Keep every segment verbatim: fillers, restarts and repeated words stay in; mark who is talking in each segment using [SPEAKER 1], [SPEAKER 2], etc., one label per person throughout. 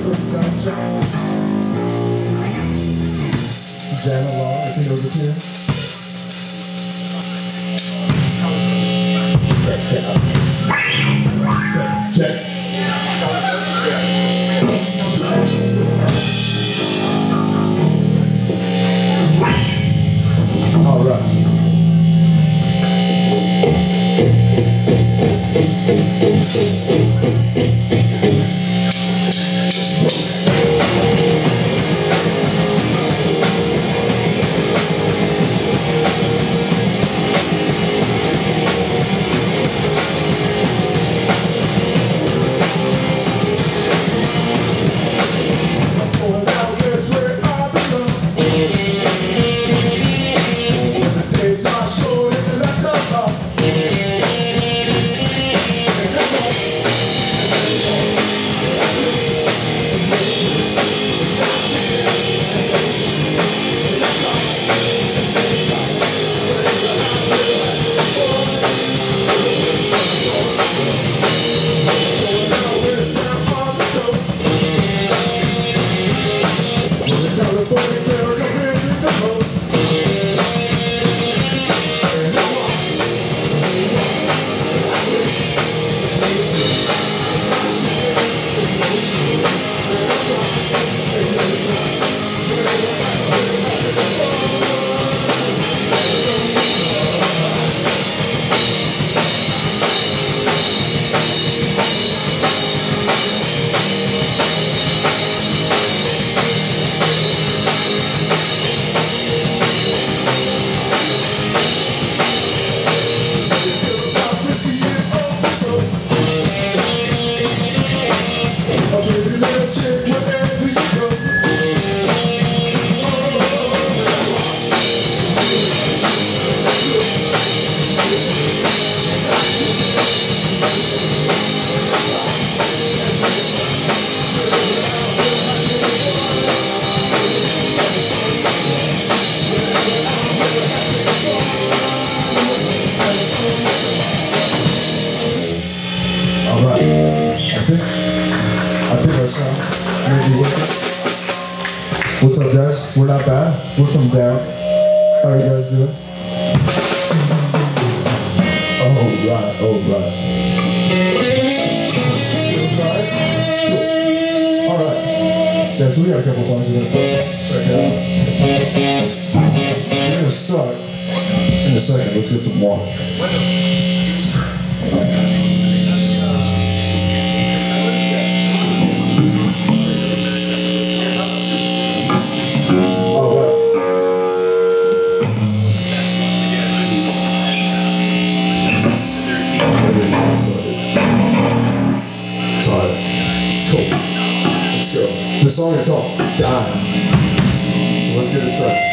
[SPEAKER 1] Jam along if you know the tune. Check, check. All right. What's up, guys? We're not bad. We're from down. How are you guys doing? Oh, right. Oh, right. Feels right? Cool. All right. Yeah, so we got a couple songs we're going to check out. We're going to start in a second. Let's get some water. The song is called Dime. So let's get it started.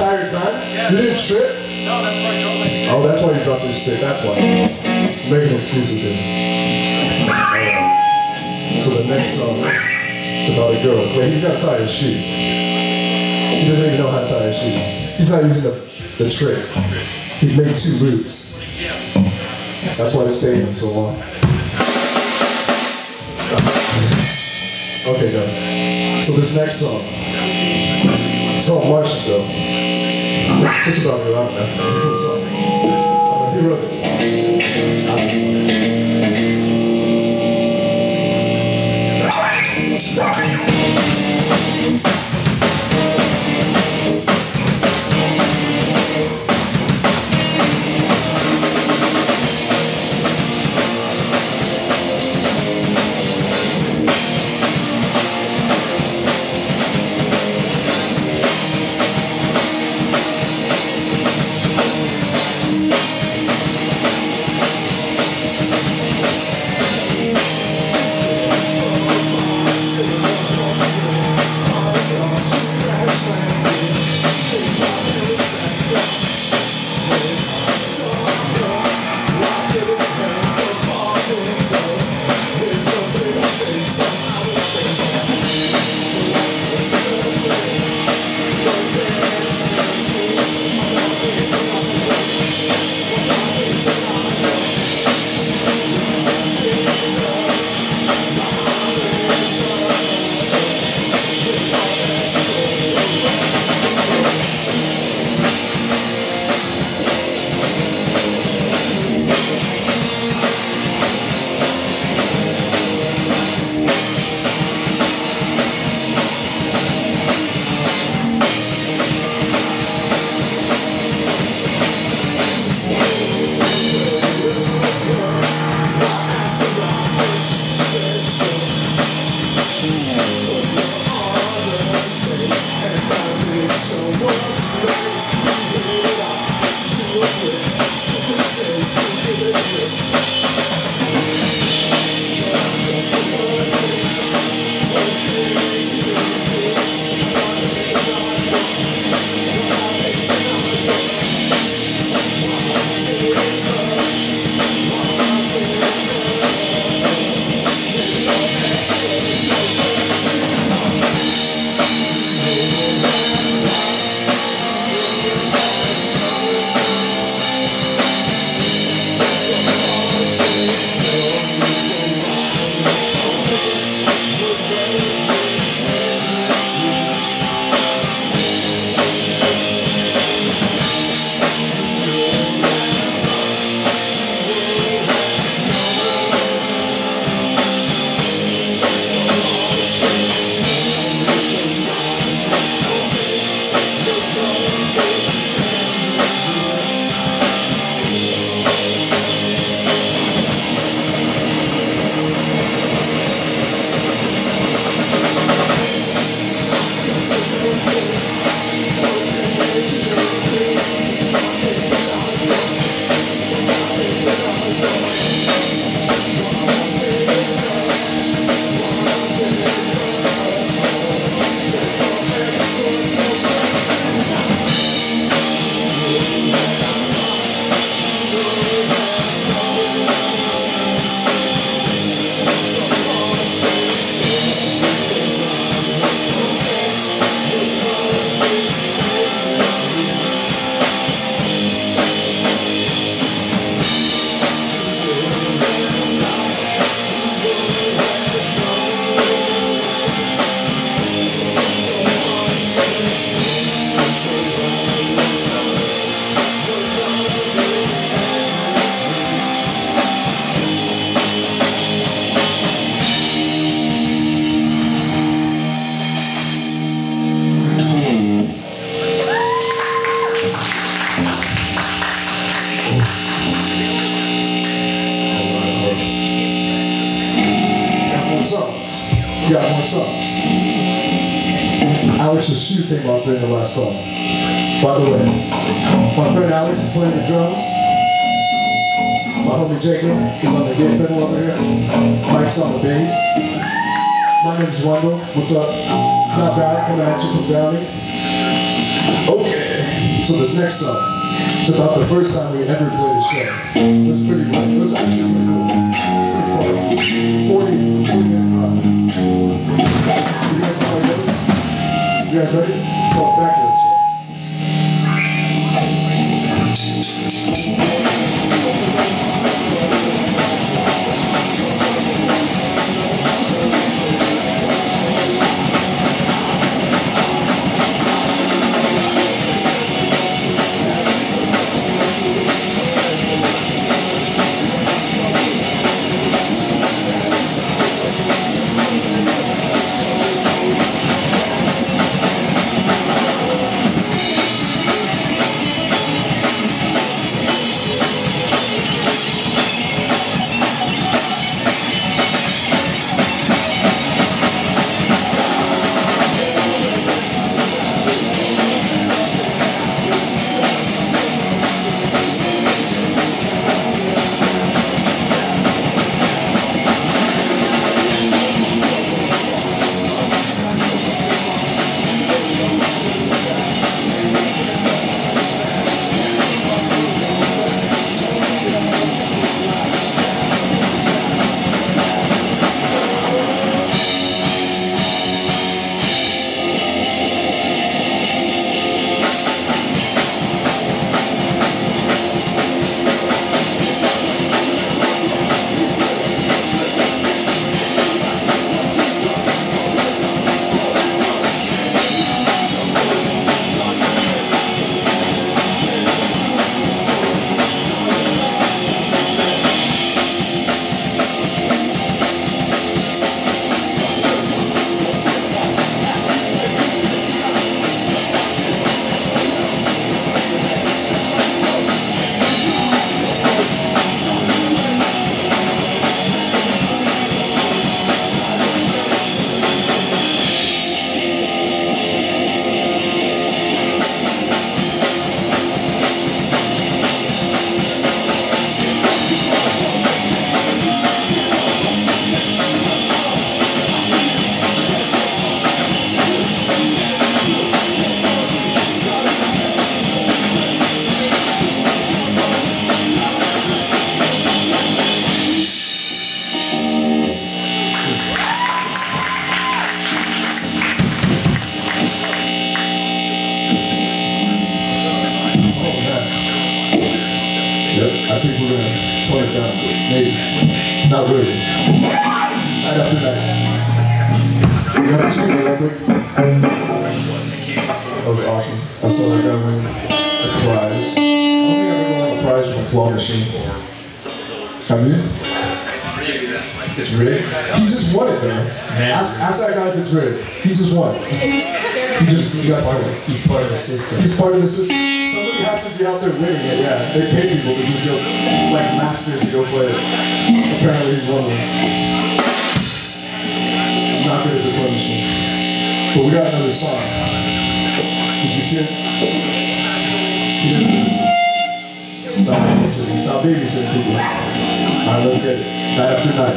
[SPEAKER 1] entire time?
[SPEAKER 2] Yeah.
[SPEAKER 1] You didn't trip?
[SPEAKER 2] No, that's why I dropped my stick.
[SPEAKER 1] Oh, that's why you dropped your stick. That's why. Making excuses here. Uh, so the next song, it's about a girl. Wait, he's got to tie his shoe. He doesn't even know how to tie his shoes. He's not using the, the trick. He's made two roots. That's why it's taking him so long. Okay, done. So this next song, it's called Martian Girl. It's just about me, I don't know. It's a cool song. Uh, he wrote it. Awesome. You got more songs. Alex's shoe came off during the last song. By the way, my friend Alex is playing the drums. My homie Jacob is on the gay fiddle over here. Mike's on the bass. My name's Wendell. What's up? Not bad, coming at you from Downey. Okay. So this next song, it's about the first time we ever played a show. It was pretty cool. It was actually pretty cool. It was pretty fun. forty, forty minute run. You guys know how it goes? You guys ready? It's called Backyard Show. I think we're gonna tone it down, maybe. Not really. Night after night. We got a tune real quick. That was awesome. I saw that guy win a prize. I don't think I've ever won a prize from a claw machine. Have you? It's rigged? He just won it, man. Ask, ask that guy if it's rigged. He just won. He just he got part of it. He's part of the system. He's part of the system. Somebody has to be out there winning it, yeah. They pay people to just go, like masters to go play it. Apparently he's one of them. I'm not good at the toy machine. But we got another song. Did you tune? He just did it. Stop babysitting. Stop babysitting people. Alright, let's get it. Night after night.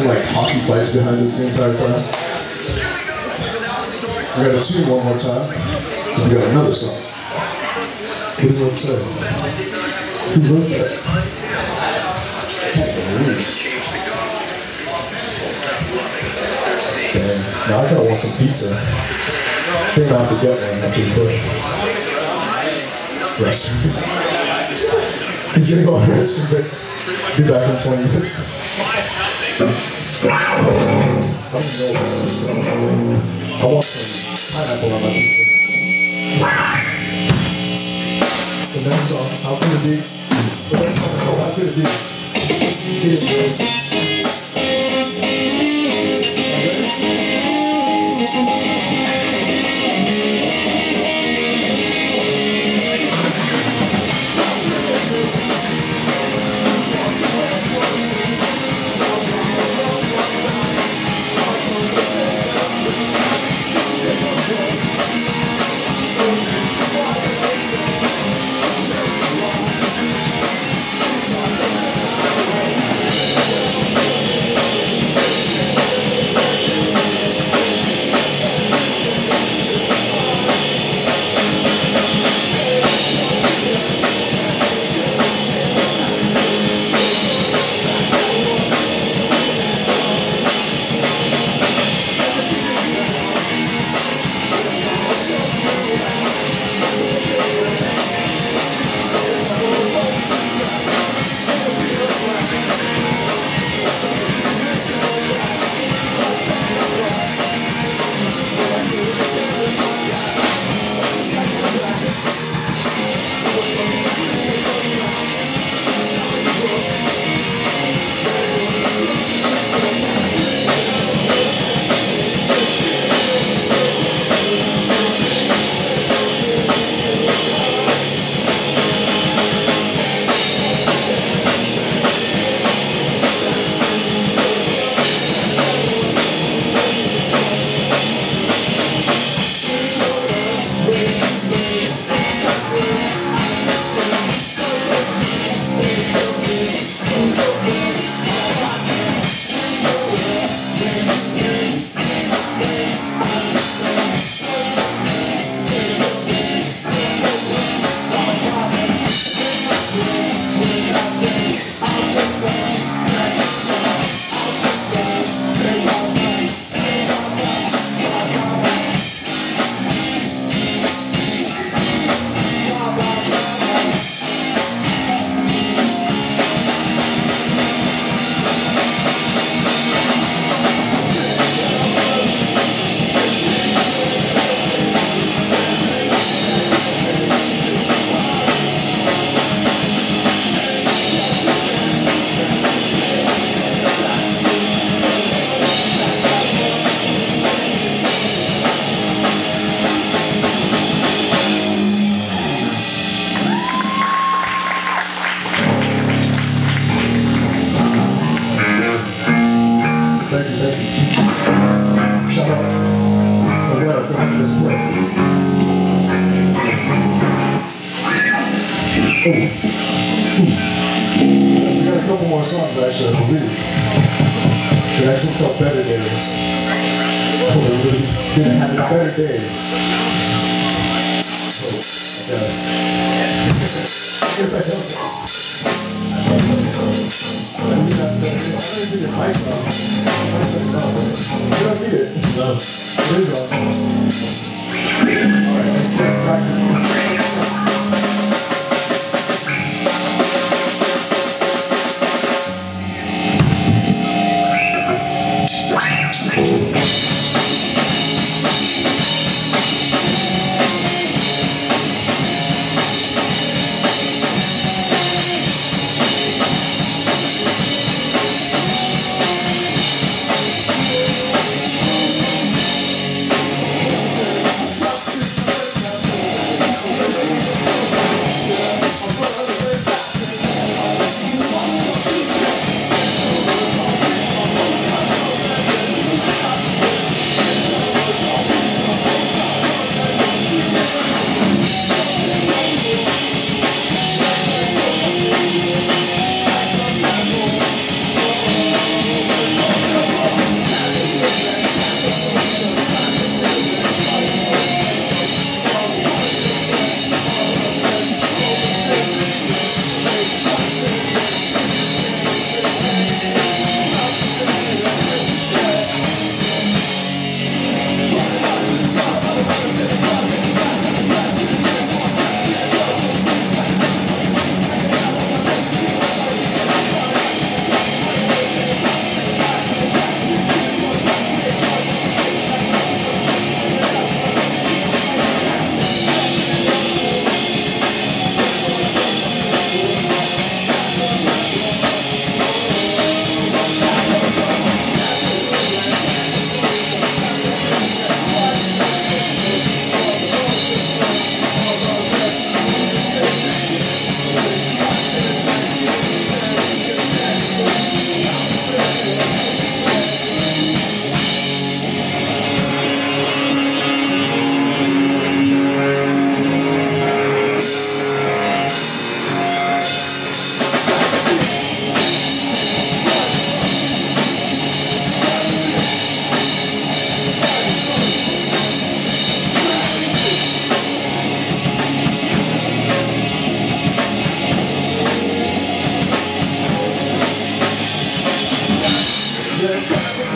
[SPEAKER 1] acting like hockey fights behind us the entire time. We gotta tune one more time, because we got another song. What does that say? Who wrote that? Damn, now I kinda want some pizza. I think I'll have to get one after the break. Restroom. He's gonna go on a restroom break. Be back in twenty minutes. I don't know what I want some pineapple on my pizza. The next song, How Could It Be? The next song is called How Could It Be? It is good. Ooh. Ooh. We got a couple more songs, actually, I believe. The next one's called Better Days. Oh, everybody's been having better days. Oh, I guess. I guess I don't know. I don't need that better days. I don't need your mics on. You don't need it. No. It is on. Alright, let's get back.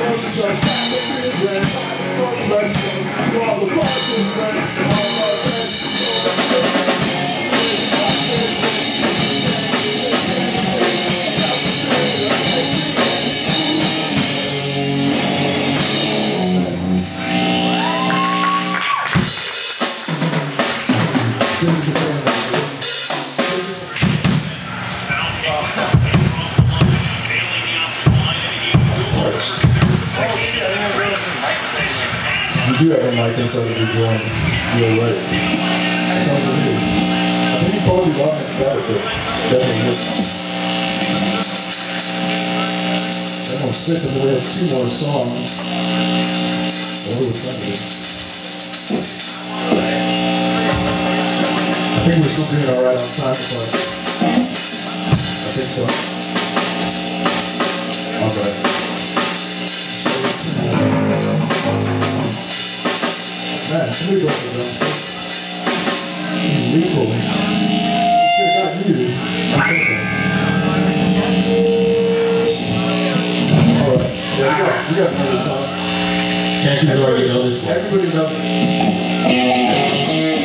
[SPEAKER 1] You do have a mic inside of your drum. You're right. That's how it is. I think you probably got it better, but definitely is. I'm gonna sit in the way of two more songs. What was that? I think we're still doing alright on time, but I think so. Alright. Man, somebody go for the drumsticks. This is lethal. This shit got muted. Alright, yeah, we got, we got another song.
[SPEAKER 2] Chances are you know this one.
[SPEAKER 1] Everybody knows it.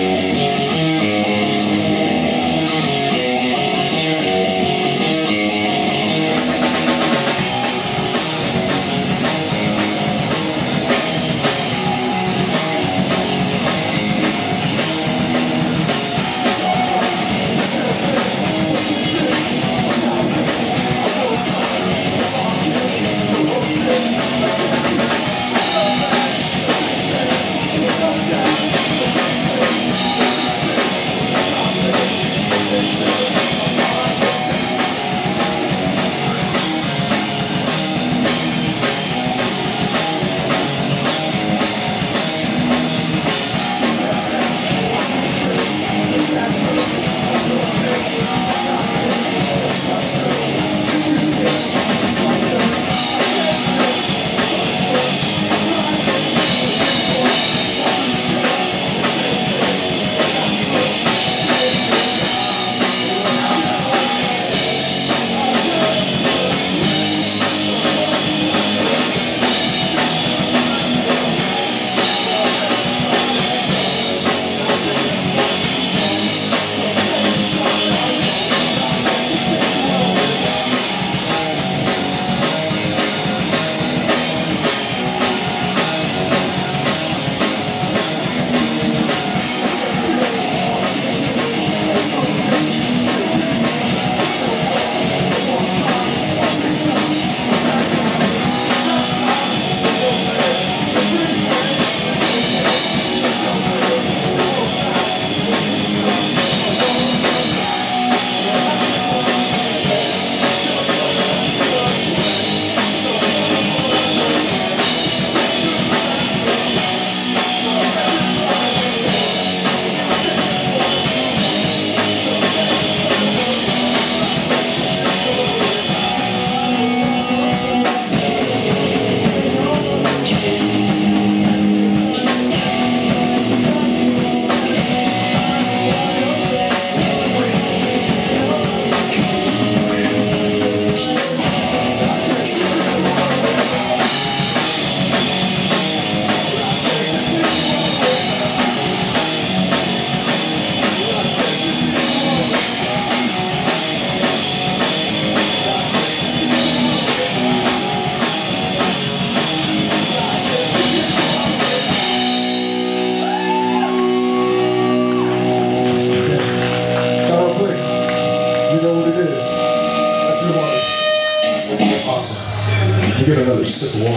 [SPEAKER 1] You get another sip of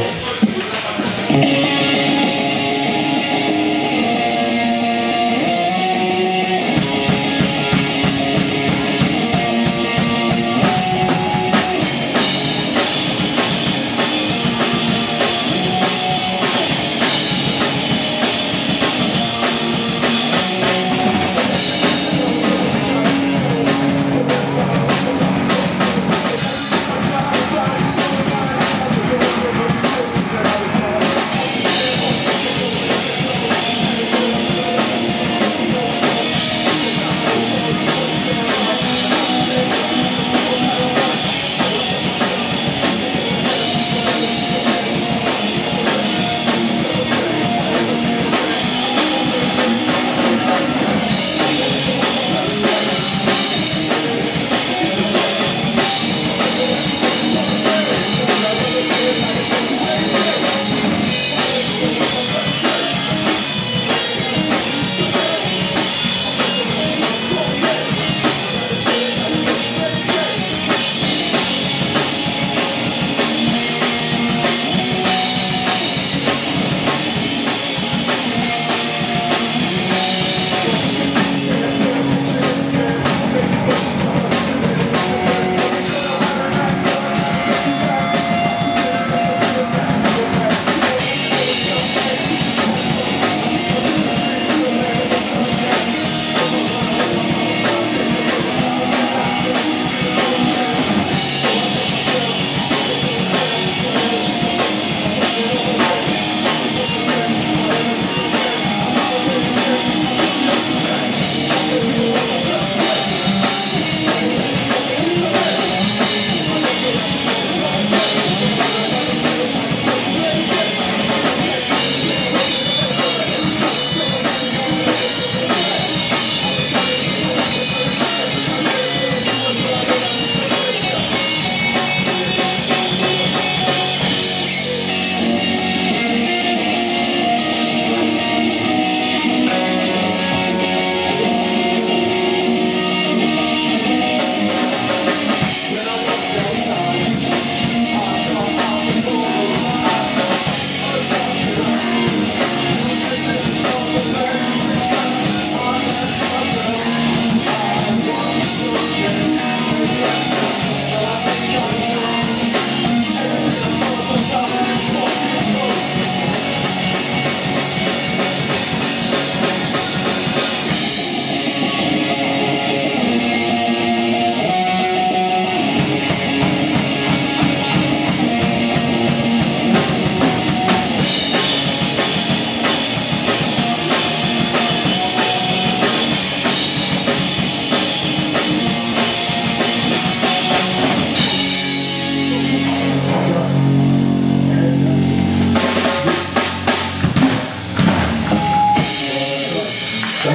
[SPEAKER 1] water.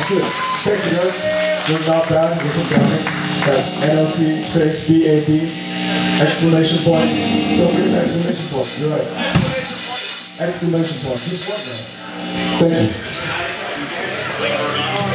[SPEAKER 1] That's it. Thank you guys. We're not bad. We're from Downey. That's N O T space B A B exclamation point. Don't forget the exclamation point. You're right. Exclamation point. Just what now? Thank you.